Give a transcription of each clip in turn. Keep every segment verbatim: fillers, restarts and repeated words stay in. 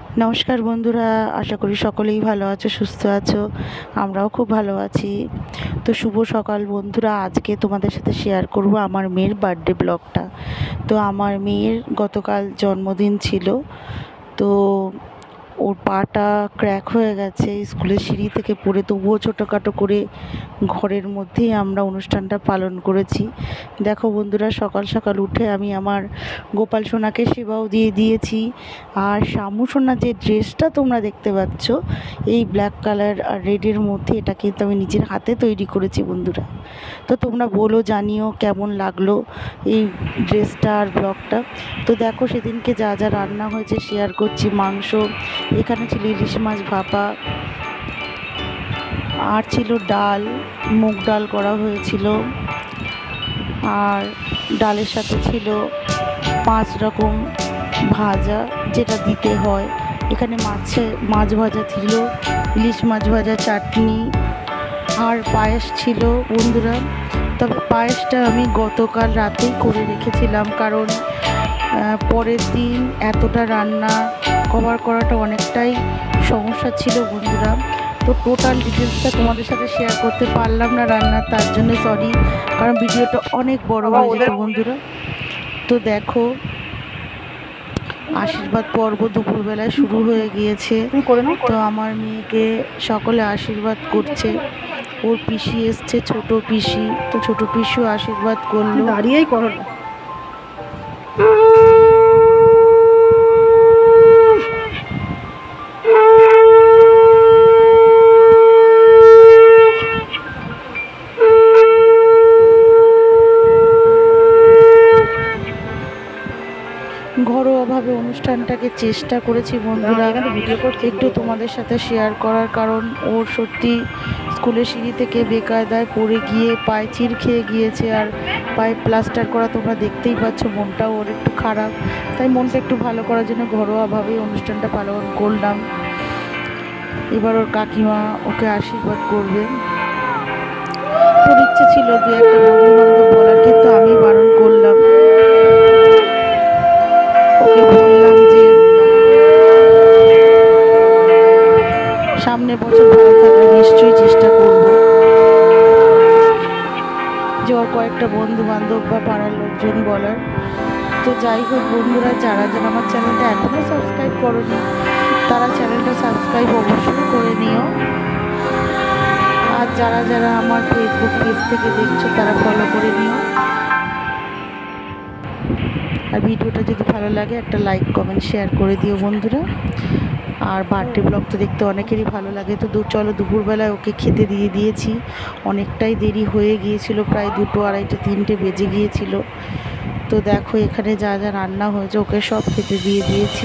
নমস্কার বন্ধুরা, আশা করি সকলেই ভালো আছো, সুস্থ আছো। আমরাও খুব ভালো আছি। তো শুভ সকাল বন্ধুরা, আজকে তোমাদের সাথে শেয়ার করব আমার মেয়ের বার্থডে ব্লগটা। তো আমার মেয়ের গতকাল জন্মদিন ছিল। তো ওর পাটা ক্র্যাক হয়ে গেছে স্কুলের সিঁড়ি থেকে পড়ে, তবুও ছোটোখাটো করে ঘরের মধ্যেই আমরা অনুষ্ঠানটা পালন করেছি। দেখো বন্ধুরা, সকাল সকাল উঠে আমি আমার গোপাল সোনাকে সেবাও দিয়ে দিয়েছি। আর শামু সোনার যে ড্রেসটা তোমরা দেখতে পাচ্ছ, এই ব্ল্যাক কালার আর রেডের মধ্যে, এটা কিন্তু আমি নিজের হাতে তৈরি করেছি বন্ধুরা। তো তোমরা বলো, জানিও কেমন লাগলো এই ড্রেসটা আর ব্লগটা। তো দেখো সেদিনকে যা যা রান্না হয়েছে শেয়ার করছি। মাংস, এখানে ছিল ইলিশ মাছ ভাপা, আর ছিল ডাল, মুগ ডাল করা হয়েছিল, আর ডালের সাথে ছিল পাঁচ রকম ভাজা যেটা দিতে হয়। এখানে মাছে মাছ ভাজা ছিল, ইলিশ মাছ ভাজা, চাটনি আর পায়েস ছিল বন্ধুরা। তবে পায়েসটা আমি গতকাল রাতেই করে রেখেছিলাম, কারণ পরের দিন এতটা রান্না কভার করাটা অনেকটাই সমস্যা ছিল বন্ধুরা। তো টোটাল ডিটেলসটা তোমাদের সাথে শেয়ার করতে পারলাম না রান্নার, তার জন্য সরি, কারণ ভিডিওটা অনেক বড় হয়ে যেত বন্ধুরা। তো দেখো আশীর্বাদ পর্ব দুপুরবেলায় শুরু হয়ে গিয়েছে। তো আমার মেয়েকে সকলে আশীর্বাদ করছে। ওর পিসি এসছে, ছোট পিসি, তো ছোট পিসিও আশীর্বাদ করলো। দাঁড়িয়েই করো। ঘরোয়াভাবে অনুষ্ঠানটাকে চেষ্টা করেছি বন্ধুরা একটু তোমাদের সাথে শেয়ার করার, কারণ ওর সত্যি স্কুলের সিঁড়ি থেকে বেকায়দায় পড়ে গিয়ে পায়ে চির খেয়ে গিয়েছে, আর পায়ে প্লাস্টার করা তোমরা দেখতেই পাচ্ছ। মনটাও ওর একটু খারাপ, তাই মনটা একটু ভালো করার জন্য ঘরোয়াভাবেই অনুষ্ঠানটা পালন করলাম। এবার ওর কাকিমা ওকে আশীর্বাদ করবে। তোর ইচ্ছে ছিল দু একটা বন্ধু বান্ধব বলার, কিন্তু আমি বারণ করলাম। ওকে বললাম যে সামনে বছর ভালো থাকলে নিশ্চয়ই চেষ্টা করব যে ওর কয়েকটা বন্ধু বান্ধব বা পাড়ার লোকজন বলার। তো যাই হোক বন্ধুরা, যারা যারা আমার চ্যানেলটা এখনও সাবস্ক্রাইব করোনি, তারা চ্যানেলটা সাবস্ক্রাইব অবশ্যই করে নিও। আর যারা যারা আমার ফেসবুক পেজ থেকে দেখছো, তারা ফলো করে নিও। আর ভিডিওটা যদি ভালো লাগে একটা লাইক কমেন্ট শেয়ার করে দিও বন্ধুরা। আর বার্থডে ব্লগ তো দেখতে অনেকেরই ভালো লাগে। তো চলো, দুপুরবেলায় ওকে খেতে দিয়ে দিয়েছি। অনেকটাই দেরি হয়ে গিয়েছিল, প্রায় দুটো আড়াইটে তিনটে বেজে গিয়েছিল। তো দেখো এখানে যা যা রান্না হয়েছে ওকে সব খেতে দিয়ে দিয়েছি।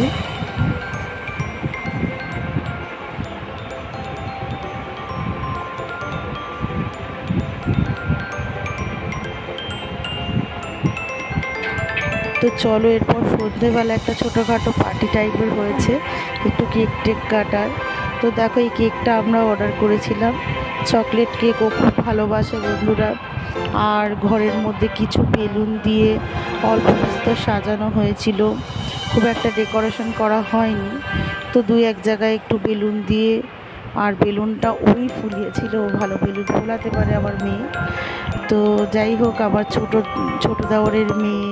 তো চলো, এরপর সন্ধ্যেবেলা একটা ছোটোখাটো পার্টি টাইপের হয়েছে, একটু কেক টেক কাটার। তো দেখো এই কেকটা আমরা অর্ডার করেছিলাম, চকলেট কেক, ও খুব ভালোবাসে বন্ধুরা। আর ঘরের মধ্যে কিছু বেলুন দিয়ে অল্প বিস্তর সাজানো হয়েছিল, খুব একটা ডেকোরেশন করা হয়নি। তো দুই এক জায়গায় একটু বেলুন দিয়ে, আর বেলুনটা ওই ফুলিয়েছিল, ও ভালো বেলুন ফোলাতে পারে আমার মেয়ে। তো যাই হোক, আমার ছোট ছোট দেওরের মেয়ে,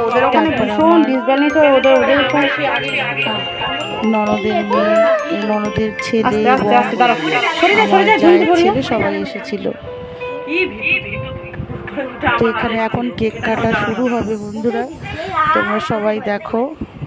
ননদের মেয়ে, ননদের ছেলে, ছেলে সবাই এসেছিল। তো এখানে এখন কেক কাটা শুরু হবে বন্ধুরা, তোমরা সবাই দেখো।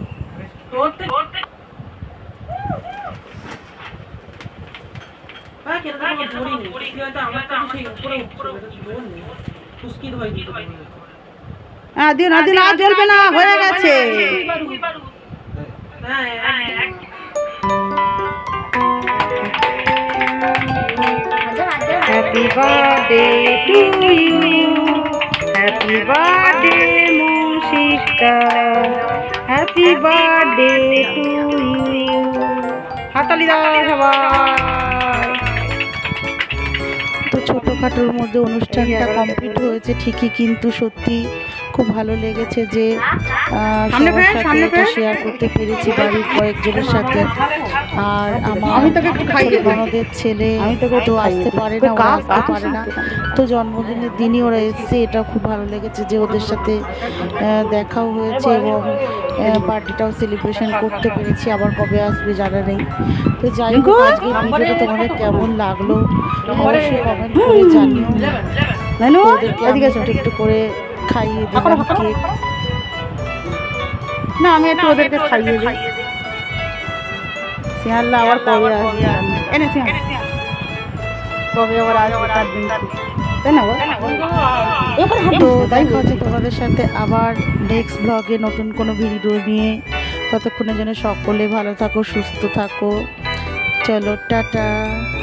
হ্যাঁ দিন দিন আর জ্বলবে না, হয়ে গেছে। Happy birthday to you, happy birthday Mushika, happy birthday to you. হাতালি দাও সবাই। তো ছোটোখাটোর মধ্যে অনুষ্ঠানটা কমপ্লিট হয়েছে ঠিকই, কিন্তু সত্যি খুব ভালো লেগেছে যে আহ, সামনে সবার ফের, সাথে সামনে এটা ফের। শেয়ার করতে পেরেছি বাড়ির কয়েকজনের সাথে। আর আমার আমি তোকে একটু খাইয়ে দিই। ননদের ছেলে আমি তোকে একটু তো খাইয়ে আসতে দিই। পারে ওই না, ওরা কাক, আসতে কাক পারে না, আসছে। তো জন্মদিনের দিনই ওরা এসছে। এটা খুব ভালো লেগেছে যে ওদের সাথে আহ, দেখাও হয়েছে এবং পার্টিটাও সেলিব্রেশন করতে পেরেছি। আবার কবে আসবে জানা নেই। তো যাই হোক, আজকের ভিডিওটা তোমাদের কেমন লাগলো অবশ্যই কমেন্ট করে জানিও। নানু তো ওদেরকে আমি এদিকে এসো। একটু একটু করে খাইয়ে দিলাম কেক। না আমি একটু ওদেরকে খাইয়ে দিই। সিয়াল্লা আবার কবে আসবে এনে সিয়াল কবে আবার আসবে তার দিন ঠিক। তাই না বল? এবার হাঁটো, তো তাই দেখা বলছি। হচ্ছে তোমাদের সাথে আবার নেক্সট ব্লগে নতুন কোনো ভিডিও নিয়ে। ততক্ষণে যেন সকলে ভালো থাকো, সুস্থ থাকো। চলো টাটা।